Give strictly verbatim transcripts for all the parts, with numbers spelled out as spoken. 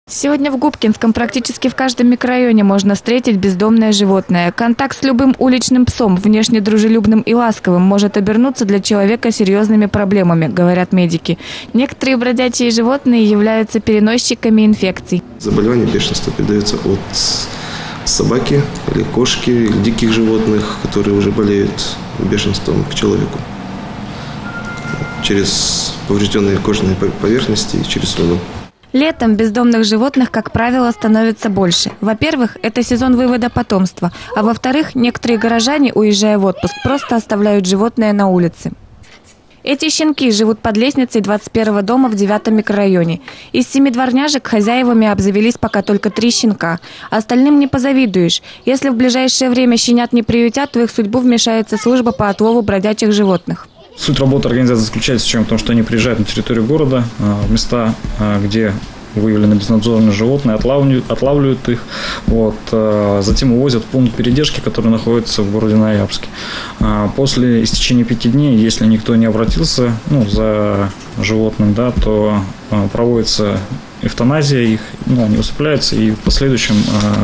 Сегодня в Губкинском практически в каждом микрорайоне можно встретить бездомное животное. Контакт с любым уличным псом, внешне дружелюбным и ласковым, может обернуться для человека серьезными проблемами, говорят медики. Некоторые бродячие животные являются переносчиками инфекций. Заболевание бешенства передается от собаки или кошки, или диких животных, которые уже болеют бешенством, к человеку. Через поврежденные кожные поверхности и через слюну. Летом бездомных животных, как правило, становится больше. Во-первых, это сезон вывода потомства, а во-вторых, некоторые горожане, уезжая в отпуск, просто оставляют животное на улице. Эти щенки живут под лестницей двадцать первого дома в девятом микрорайоне. Из семи дворняжек хозяевами обзавелись пока только три щенка. Остальным не позавидуешь. Если в ближайшее время щенят не приютят, в их судьбу вмешается служба по отлову бродячих животных. Суть работы организации заключается в чем? В том, что они приезжают на территорию города, в места, где выявлены безнадзорные животные, отлавливают, отлавливают их, вот, затем увозят в пункт передержки, который находится в городе Ноябрьске. После истечения пяти дней, если никто не обратился ну, за животным, да, то проводится эвтаназия их, ну, они усыпляются и в последующем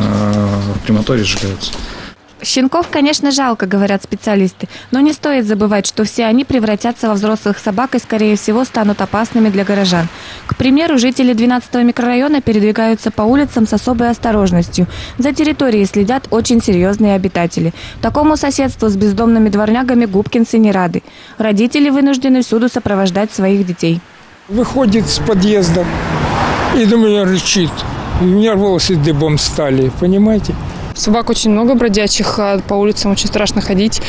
в крематории сжигаются. Щенков, конечно, жалко, говорят специалисты, но не стоит забывать, что все они превратятся во взрослых собак и, скорее всего, станут опасными для горожан. К примеру, жители двенадцатого микрорайона передвигаются по улицам с особой осторожностью. За территорией следят очень серьезные обитатели. Такому соседству с бездомными дворнягами губкинцы не рады. Родители вынуждены всюду сопровождать своих детей. Выходит с подъезда и до меня рычит. У меня волосы дыбом стали, понимаете? Собак очень много бродячих, а по улицам очень страшно ходить.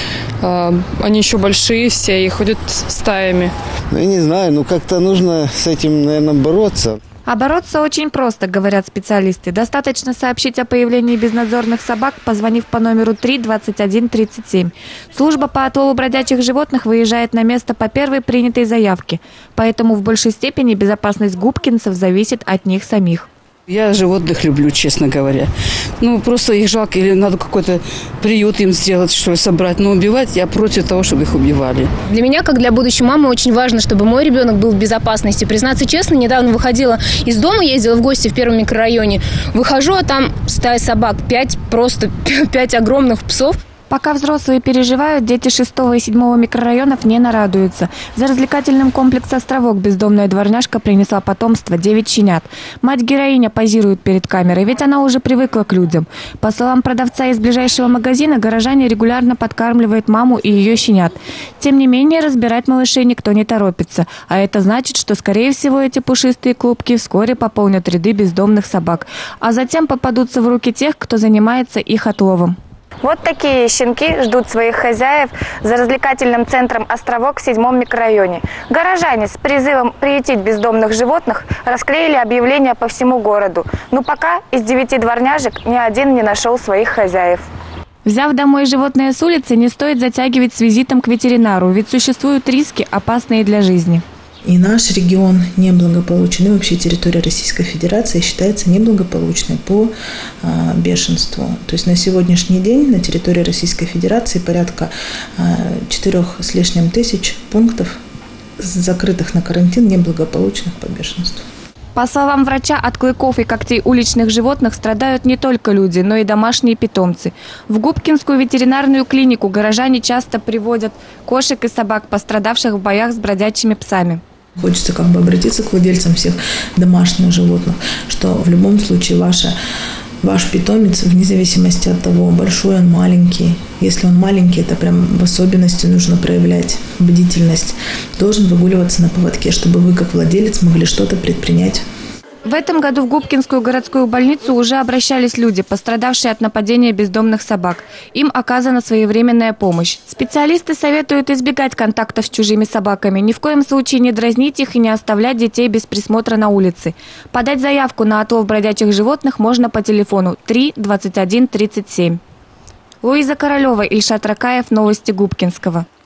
Они еще большие все и ходят стаями. Ну, я не знаю, ну как-то нужно с этим, наверное, бороться. А бороться очень просто, говорят специалисты. Достаточно сообщить о появлении безнадзорных собак, позвонив по номеру три двадцать один тридцать семь. Служба по отлову бродячих животных выезжает на место по первой принятой заявке. Поэтому в большей степени безопасность губкинцев зависит от них самих. Я животных люблю, честно говоря. Ну, просто их жалко, или надо какой-то приют им сделать, что ли, собрать. Но убивать я против того, чтобы их убивали. Для меня, как для будущей мамы, очень важно, чтобы мой ребенок был в безопасности. Признаться честно, недавно выходила из дома, ездила в гости в первом микрорайоне. Выхожу, а там стая собак, пять, просто пять огромных псов. Пока взрослые переживают, дети шестого и седьмого микрорайонов не нарадуются. За развлекательным комплексом «Островок» бездомная дворняжка принесла потомство – девять щенят. Мать-героиня позирует перед камерой, ведь она уже привыкла к людям. По словам продавца из ближайшего магазина, горожане регулярно подкармливают маму и ее щенят. Тем не менее, разбирать малышей никто не торопится. А это значит, что, скорее всего, эти пушистые клубки вскоре пополнят ряды бездомных собак. А затем попадутся в руки тех, кто занимается их отловом. Вот такие щенки ждут своих хозяев за развлекательным центром «Островок» в седьмом микрорайоне. Горожане с призывом приютить бездомных животных расклеили объявления по всему городу. Но пока из девяти дворняжек ни один не нашел своих хозяев. Взяв домой животное с улицы, не стоит затягивать с визитом к ветеринару, ведь существуют риски, опасные для жизни. И наш регион неблагополучен, и вообще территория Российской Федерации считается неблагополучной по а, бешенству. То есть на сегодняшний день на территории Российской Федерации порядка а, четырех с лишним тысяч пунктов, закрытых на карантин, неблагополучных по бешенству. По словам врача, от клыков и когтей уличных животных страдают не только люди, но и домашние питомцы. В Губкинскую ветеринарную клинику горожане часто приводят кошек и собак, пострадавших в боях с бродячими псами. Хочется как бы обратиться к владельцам всех домашних животных, что в любом случае ваша, ваш питомец, вне зависимости от того, большой он, маленький, если он маленький, это прям в особенности нужно проявлять бдительность, должен выгуливаться на поводке, чтобы вы как владелец могли что-то предпринять. В этом году в Губкинскую городскую больницу уже обращались люди, пострадавшие от нападения бездомных собак. Им оказана своевременная помощь. Специалисты советуют избегать контактов с чужими собаками, ни в коем случае не дразнить их и не оставлять детей без присмотра на улице. Подать заявку на отлов бродячих животных можно по телефону три двадцать один тридцать семь. Луиза Королева, Ильшат Ракаев, новости Губкинского.